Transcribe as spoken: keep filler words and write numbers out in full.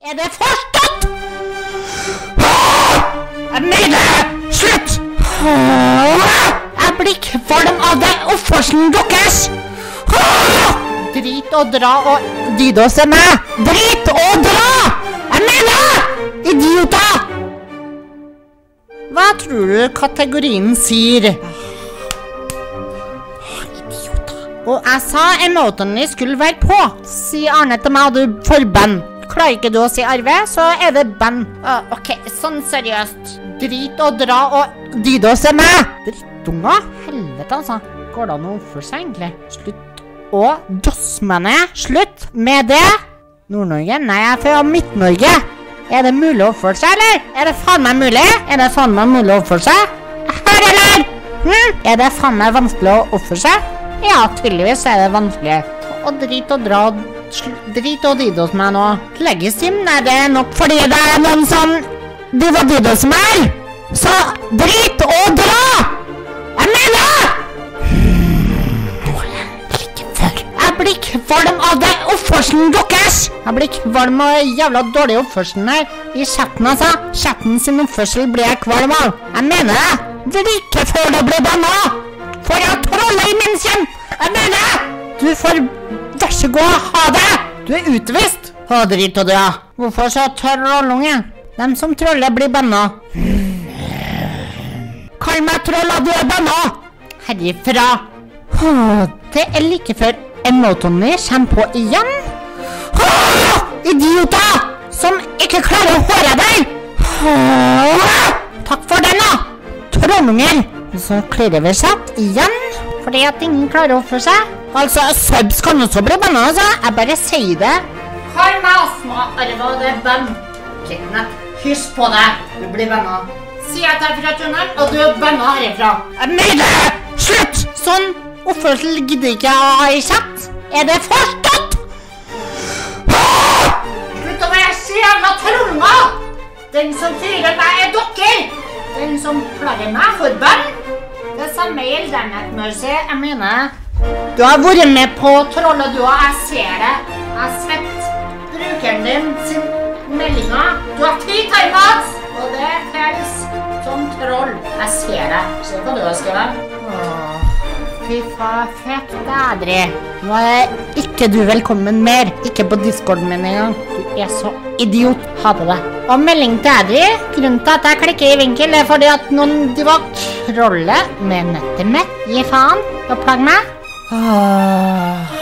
Er det forstått? Jeg mener, slutt! Jeg blir kvalm av det oppførselen deres! Drit og dra og Didos er meg! Drit og dra! Jeg mener! Idioter! Hva tror du kategorien sier? Idioter. Og jeg sa emotonene skulle være på. Si Arne til meg, og du får band. Klarer ikke du å si Arve, så er det band. Uh, ok, sånn seriøst. Drit og dra og Didos er meg! Drittunga? Helvete altså. Går det an å oppføre seg egentlig? Slutt å dossmane. Slutt med det. Nord-Norge? Nei, jeg er fra Midt-Norge. Er det mulig å oppføre seg, eller? Er det faen meg mulig? Er det faen meg mulig å oppføre seg? Hør, eller? Hm? Er det faen meg vanskelig å oppføre seg? Ja, tydeligvis er det vanskelig. Og drit og dra og drit og Didos meg nå. Legitim, er det nok fordi det er noen som Div og Didos meg? Så drit og dra! Jeg mener! Jeg blir kvalm av det oppførselen deres! Jeg blir kvalm av jævla dårlig oppførselen her. I chatten, altså. Chatten sin oppførsel blir jeg kvalm av. Jeg mener det. Vil ikke før det blir banna. For jeg troller i min kjem. Jeg mener det. Du får vær så god, ha det. Du er utvist. Ha drit og dra. Hvorfor så trollunge? Dem som troller blir banna. Kall meg troll og du er banna. Herifra. Det er like før emotonene kommer på igjen. Idioter! Som ikke klarer å høre deg! Takk for den da! Trollunger! Så klirrer vi seg igjen, fordi at ingen klarer å oppføre seg. Altså, subs kan også bli banna, altså. Jeg bare sier det. Kall meg Asma, Arve, og det er bann. Kidnapp. Husk på det. Du blir banna. Si at jeg er fra Trondheim, og du er banna herifra. Jeg mener det! Slutt! Sånn oppførsel gidder ikke å ha i chat. Er det forstått? Slutt å være så jævla trollunger! Den som fyrer meg er dere! Den som plager meg får bann. Det samme gjelder denne, Mercy. Jeg mener du har vært med på trollet, du har. Jeg ser det. Jeg har sett brukeren din sin meldinger. Du har ti timeouts, og det kvelds som troll. Jeg ser det. Se hva du har skrevet. Åh, fy faen, fett dædri. Nå er ikke du velkommen mer. Ikke på Discorden min engang. Du er så idiot. Ha det. Og melding til Adri. Grunnen til at jeg klikker i vinkel er fordi at noen de var trollet med nettet mitt. Gi faen og plag meg. Åh.